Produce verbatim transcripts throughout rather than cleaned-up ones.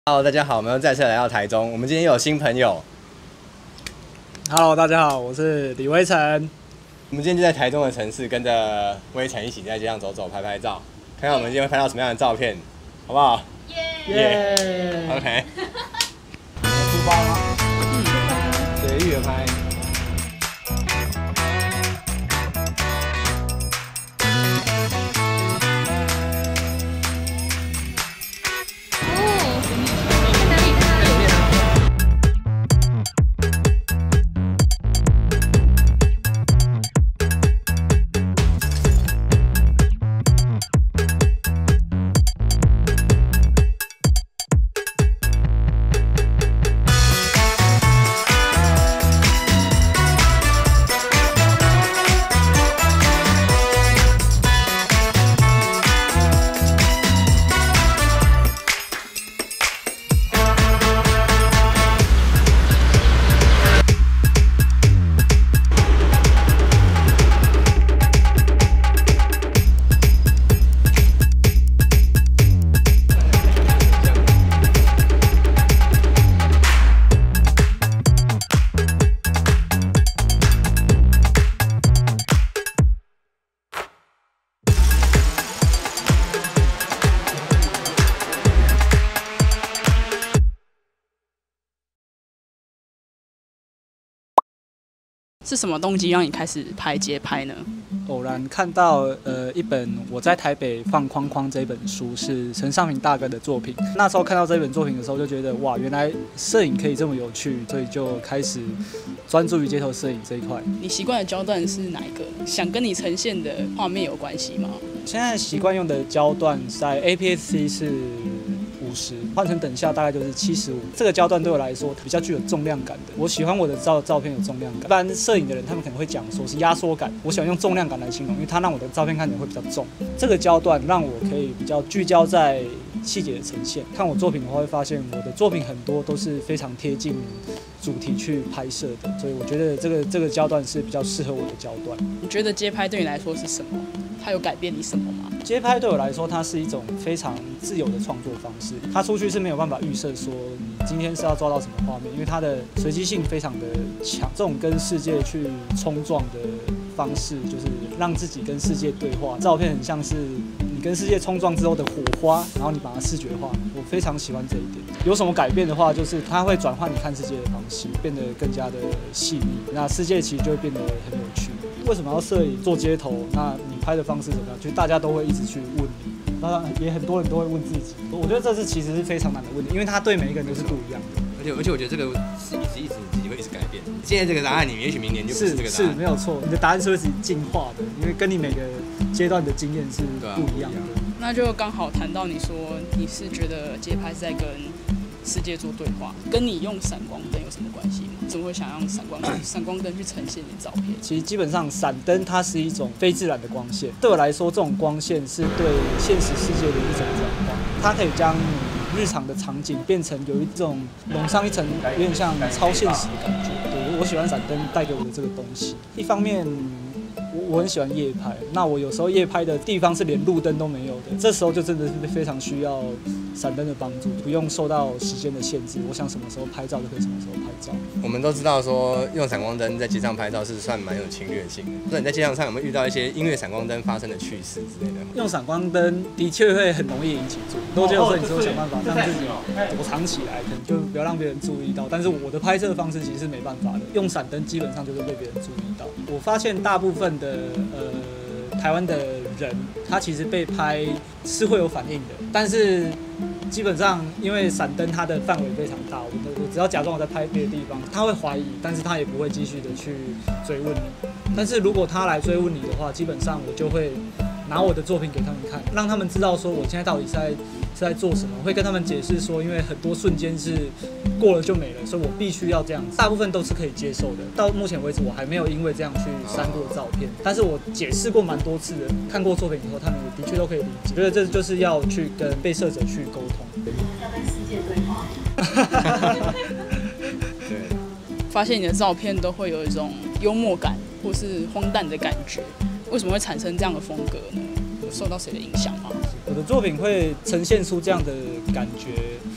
Hello， 大家好，我们又再次来到台中。我们今天有新朋友。 Hello， 大家好，我是李威成。 我们今天就在台中的城市，跟着威成一起在街上走走、拍拍照，看看我们今天会拍到什么样的照片，好不好？ 耶、yeah! yeah! OK。 出发吗？ 嗯，随遇而拍。 是什么动机让你开始拍街拍呢？ 偶然看到呃一本我在台北放框框这本书，是陈尚平大哥的作品。那时候看到这本作品的时候，就觉得哇，原来摄影可以这么有趣，所以就开始专注于街头摄影这一块。 你习惯的焦段是哪一个？想跟你呈现的画面有关系吗？ 现在习惯用的焦段在 A P S C 是五十，换成等效大概就是七十五。这个焦段对我来说比较具有重量感的。我喜欢我的照照片有重量感。一般摄影的人他们可能会讲说是压缩感，我喜欢用重量感来形容，因为它让我的照片看起来会比较重。这个焦段让我可以比较聚焦在细节的呈现。看我作品的话，会发现我的作品很多都是非常贴近主题去拍摄的，所以我觉得这个这个焦段是比较适合我的焦段。 你觉得街拍对你来说是什么？它有改变你什么吗？ 街拍对我来说，它是一种非常自由的创作方式。它出去是没有办法预设说你今天是要抓到什么画面，因为它的随机性非常的强。这种跟世界去冲撞的方式，就是让自己跟世界对话。照片很像是你跟世界冲撞之后的火花，然后你把它视觉化。我非常喜欢这一点。有什么改变的话，就是它会转换你看世界的方式，变得更加的细腻。那世界其实就会变得很有趣。为什么要摄影做街头？那你拍的方式怎么样？就大家都会一直去问你，当然也很多人都会问自己。我觉得这是其实是非常难的问题，因为它对每一个人都是不一样的。 而且而且我觉得这个是一直一直自己会一直改变。现在这个答案，你也许明年就不是这个答案。 是是没有错，你的答案是会自己进化的，因为跟你每个阶段的经验是不一样的。 那就刚好谈到你说你是觉得街拍是在跟世界做对话，跟你用闪光灯有什么关系吗？怎么会想用闪光闪光灯去呈现你的照片？ 其实基本上闪灯它是一种非自然的光线，对我来说，这种光线是对现实世界的一种转换，它可以将你日常的场景变成有一种笼上一层有点像超现实的感觉。对，我喜欢闪灯带给我的这个东西。一方面我我很喜欢夜拍，那我有时候夜拍的地方是连路灯都没有的，这时候就真的是非常需要闪灯的帮助，不用受到时间的限制，我想什么时候拍照就可以什么时候拍照。 我们都知道说用闪光灯在街上拍照是算蛮有侵略性的，那你在街上上有没有遇到一些因为闪光灯发生的趣事之类的？ 用闪光灯的确会很容易引起注意，都觉得说你说想办法让自己躲藏起来，可能就不要让别人注意到。但是我的拍摄方式其实是没办法的，用闪灯基本上就会被别人注意到。我发现大部分的呃台湾的人，他其实被拍是会有反应的，但是基本上因为闪灯它的范围非常大，我我只要假装我在拍别的地方，他会怀疑，但是他也不会继续的去追问你。但是如果他来追问你的话，基本上我就会拿我的作品给他们看，让他们知道说我现在到底是在是在做什么。我会跟他们解释说，因为很多瞬间是过了就没了，所以我必须要这样子。大部分都是可以接受的。到目前为止，我还没有因为这样去删过照片，但是我解释过蛮多次的。看过作品以后，他们也的确都可以理解。觉得这就是要去跟被摄者去沟通。 要跟世界对话。 对， 发现你的照片都会有一种幽默感或是荒诞的感觉，为什么会产生这样的风格呢？有受到谁的影响吗？ 我的作品会呈现出这样的感觉，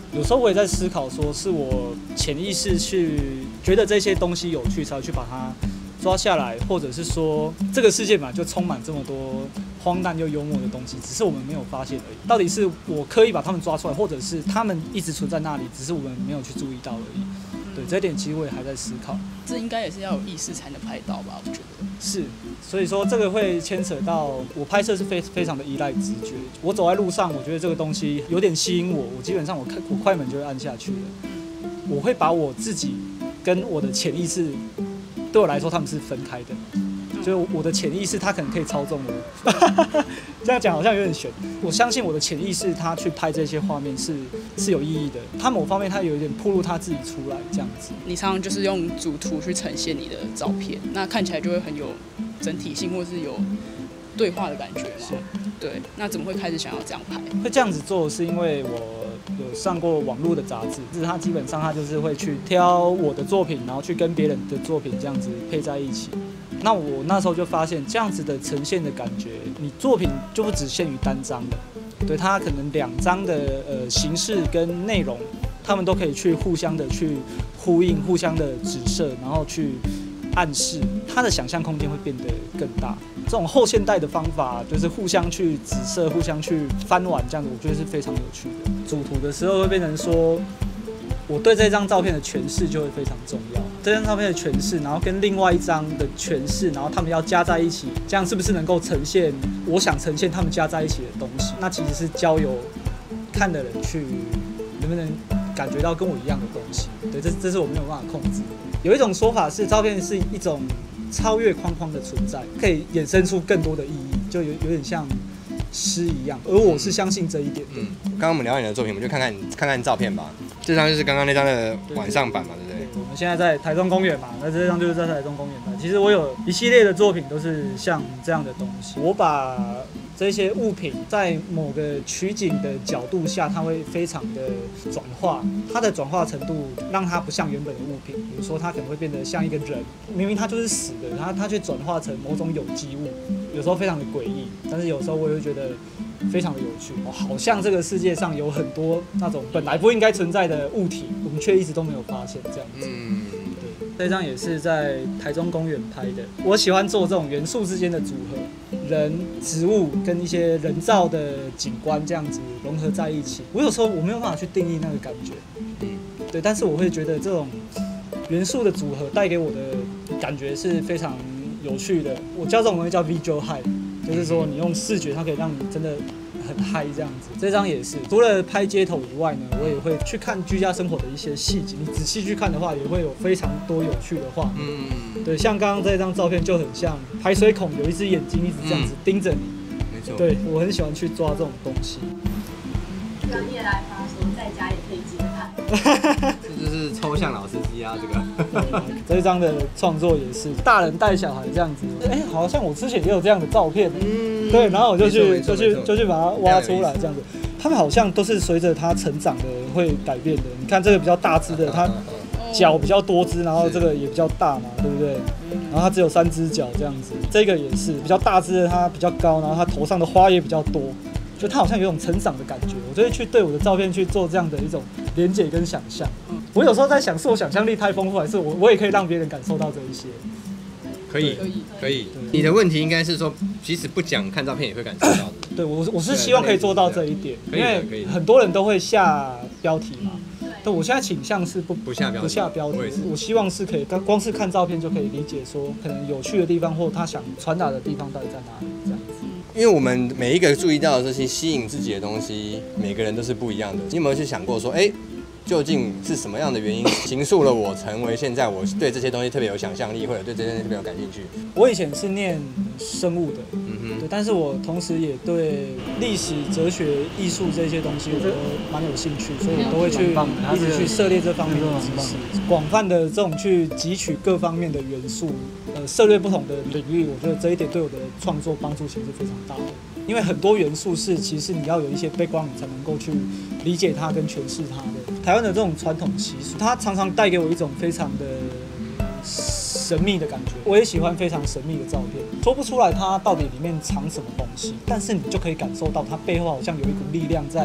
有时候我也在思考，说是我潜意识去觉得这些东西有趣，才会去把它抓下来，或者是说这个世界嘛就充满这么多荒诞又幽默的东西，只是我们没有发现而已。到底是我刻意把他们抓出来，或者是他们一直存在那里，只是我们没有去注意到而已。对，这一点其实我也还在思考。 这应该也是要有意识才能拍到吧？我觉得是，所以说这个会牵扯到我拍摄是非非常的依赖直觉。我走在路上，我觉得这个东西有点吸引我，我基本上我看我快门就会按下去了。我会把我自己跟我的潜意识，对我来说他们是分开的。就是我的潜意识，它可能可以操纵我。这样讲好像有点悬。我相信我的潜意识，它去拍这些画面是是有意义的。它某方面它有一点暴露它自己出来，这样子。 你常常就是用主图去呈现你的照片，那看起来就会很有整体性，或是有对话的感觉嘛。对，那怎么会开始想要这样拍？ 会这样子做是因为我有上过网络的杂志，就是它基本上它就是会去挑我的作品，然后去跟别人的作品这样子配在一起。那我那时候就发现，这样子的呈现的感觉，你作品就不只限于单张的，对，它可能两张的呃形式跟内容，他们都可以去互相的去呼应，互相的指涉，然后去暗示，它的想象空间会变得更大。这种后现代的方法，就是互相去指涉、互相去翻玩，这样子我觉得是非常有趣的。主图的时候会变成说，我对这张照片的诠释就会非常重要。这张照片的诠释，然后跟另外一张的诠释，然后他们要加在一起，这样是不是能够呈现我想呈现他们加在一起的东西？那其实是交由看的人去能不能感觉到跟我一样的东西。对，这这是我没有办法控制。有一种说法是，照片是一种超越框框的存在，可以衍生出更多的意义，就有有点像诗一样。而我是相信这一点的。 嗯，刚刚我们聊你的作品，我们就看看看看照片吧。这张就是刚刚那张的晚上版嘛，对不对？ 我们现在在台中公园嘛，那这张就是在台中公园的。其实我有一系列的作品都是像这样的东西，我把这些物品在某个取景的角度下，它会非常的转化，它的转化程度让它不像原本的物品。比如说，它可能会变得像一个人，明明它就是死的，它它却转化成某种有机物，有时候非常的诡异，但是有时候我也会觉得非常的有趣。好像这个世界上有很多那种本来不应该存在的物体，我们却一直都没有发现这样子。嗯，对，这张也是在台中公园拍的。我喜欢做这种元素之间的组合，人、植物跟一些人造的景观这样子融合在一起。我有时候我没有办法去定义那个感觉，对，但是我会觉得这种元素的组合带给我的感觉是非常有趣的。我叫这种东西叫 visual high， 就是说你用视觉，它可以让你真的很嗨这样子。这张也是，除了拍街头以外呢，我也会去看居家生活的一些细节。你仔细去看的话，也会有非常多有趣的画面。嗯，对，像刚刚这张照片就很像排水孔有一只眼睛一直这样子盯着你。没错。对，我很喜欢去抓这种东西。 专业来发说，在家也可以接拍。 这就是抽象老司机啊，这个。 这一张的创作也是大人带小孩这样子。哎、欸，好像我之前也有这样的照片。嗯。对，然后我就去就去就去把它挖出来这样子。他们好像都是随着它成长的会改变的。你看这个比较大只的，它脚比较多只，然后这个也比较大嘛，对不对？然后它只有三只脚这样子。这个也是比较大只的，它比较高，然后它头上的花也比较多。就它好像有一种成长的感觉，我就会去对我的照片去做这样的一种连结跟想象。我有时候在想，是我想象力太丰富，还是我我也可以让别人感受到这一些？ 可以，可以，可以。你的问题应该是说，即使不讲，看照片也会感受到的。 对，我我是希望可以做到这一点，因为很多人都会下标题嘛。但我现在倾向是不不下标题，不下标题。我希望是可以，光是看照片就可以理解说，可能有趣的地方或他想传达的地方到底在哪里，这样子。 因为我们每一个注意到的这些吸引自己的东西，每个人都是不一样的。你有没有去想过说，哎、欸，究竟是什么样的原因形塑了我成为现在我对这些东西特别有想象力，或者对这些东西特别有感兴趣？我以前是念生物的，嗯哼，对，但是我同时也对历史、哲学、艺术这些东西我都蛮有兴趣，所以我都会去一直去涉猎这方面的知识，广泛的这种去汲取各方面的元素。呃，涉猎不同的领域，我觉得这一点对我的创作帮助其实是非常大的。因为很多元素是，其实你要有一些 background 你才能够去理解它跟诠释它的。台湾的这种传统习俗，它常常带给我一种非常的神秘的感觉。我也喜欢非常神秘的照片，说不出来它到底里面藏什么东西，但是你就可以感受到它背后好像有一股力量在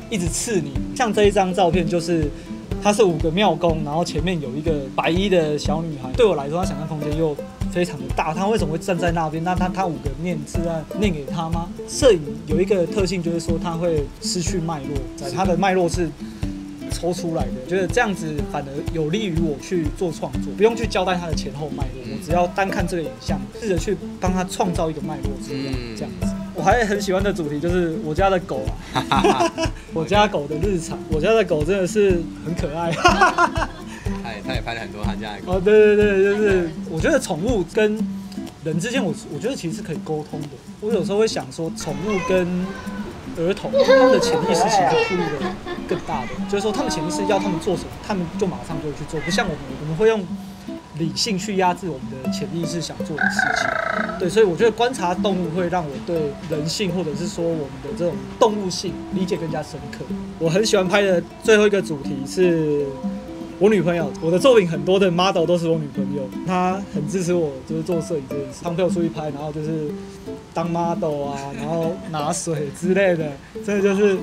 一直刺你。像这一张照片就是。它是五个庙公，然后前面有一个白衣的小女孩。对我来说，她想象空间又非常的大。她为什么会站在那边？那她她五个念是在念给她吗？摄影有一个特性，就是说它会失去脉络，在它的脉络是抽出来的。觉得这样子反而有利于我去做创作，不用去交代它的前后脉络，我只要单看这个影像，试着去帮它创造一个脉络出来，这样子。我还很喜欢的主题就是我家的狗啊，我家狗的日常。我家的狗真的是很可爱。 他也他也拍了很多他家的狗。 哦，对对对，就是我觉得宠物跟人之间，我我觉得其实是可以沟通的。我有时候会想说，宠物跟儿童他们的潜意识其实铺路的更大的，就是说他们潜意识要他们做什么，他们就马上就会去做，不像我们，我们会用理性去压制我们的潜意识想做的事情。对，所以我觉得观察动物会让我对人性或者是说我们的这种动物性理解更加深刻。我很喜欢拍的最后一个主题是我女朋友，我的作品很多的 model 都是我女朋友，她很支持我就是做摄影这件事，常陪我出去拍，然后就是当 model 啊，然后拿水之类的，真的就是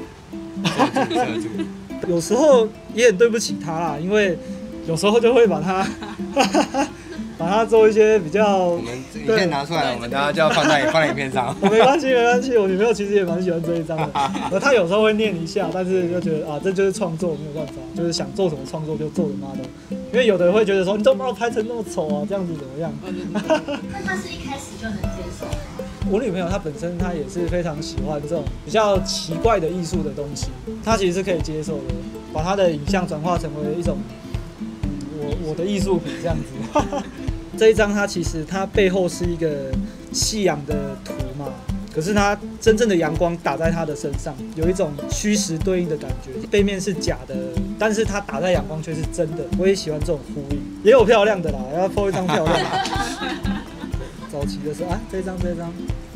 有时候也很对不起她啦，因为有时候就会把她把它做一些比较，我们影片拿出来，我们大家就要放在放在影片上。 我没关系，没关系，我女朋友其实也蛮喜欢这一张的，而她有时候会念一下，但是就觉得啊，这就是创作，没有办法，就是想做什么创作就做的 model。因为有的人会觉得说，你怎么把我拍成那么丑啊，这样子怎么样？ 那她是一开始就能接受吗？ 我女朋友她本身她也是非常喜欢这种比较奇怪的艺术的东西，她其实是可以接受的，把她的影像转化成为一种。我我的艺术品这样子，这一张它其实它背后是一个夕阳的图嘛，可是它真正的阳光打在它的身上，有一种虚实对应的感觉。背面是假的，但是它打在阳光却是真的。我也喜欢这种呼应，也有漂亮的啦，要 po 一张漂亮的。早期的时候啊，这一张这一张，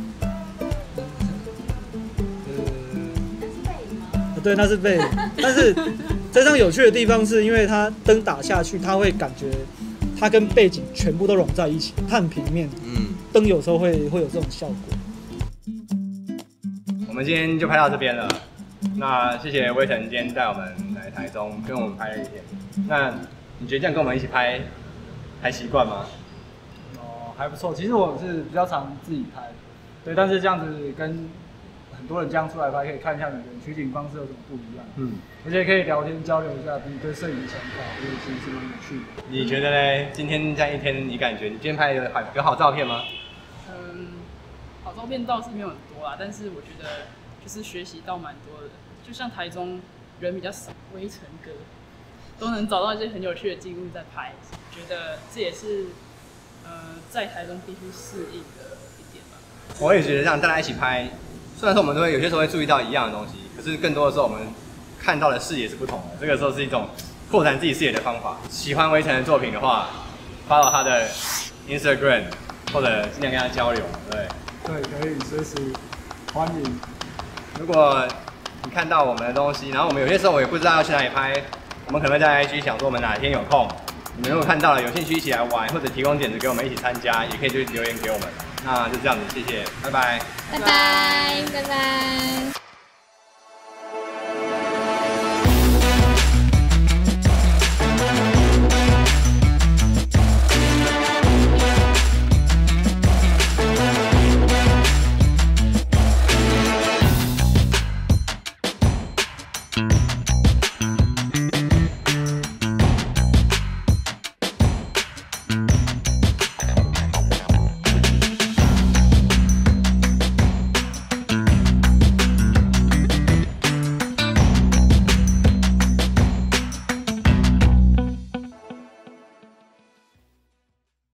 呃，对，那是背影，但是。这张有趣的地方是因为它灯打下去，它会感觉它跟背景全部都融在一起，它很平面。嗯，灯有时候会会有这种效果。 我们今天就拍到这边了。那谢谢威腾今天带我们来台中，跟我们拍了一天。那你觉得这样跟我们一起拍还习惯吗？ 哦，还不错。其实我是比较常自己拍，对，但是这样子跟很多人这样出来拍，可以看一下每个人取景方式有什么不一样。嗯。而且可以聊天交流一下，你对摄影的想法，我觉得其实是蛮有趣的。 你觉得呢？今天这样一天，你感觉你今天拍的好有好照片吗？ 嗯，好照片倒是没有很多啦，但是我觉得就是学习到蛮多的。就像台中人比较少，微尘哥都能找到一些很有趣的记录在拍，觉得这也是呃在台中必须适应的一点吧。 我也觉得让大家一起拍，虽然说我们都会有些时候会注意到一样的东西，可是更多的时候我们看到的视野是不同的，这个时候是一种扩展自己视野的方法。喜欢威腾的作品的话 ，follow 他的 Instagram 或者尽量跟他交流，对。 对，可以随时欢迎。 如果你看到我们的东西，然后我们有些时候我也不知道要去哪里拍，我们可能会在 I G 想说我们哪天有空，你们如果看到了有兴趣一起来玩，或者提供点子给我们一起参加，也可以就留言给我们。那就这样子，谢谢，拜拜， 拜拜，拜拜。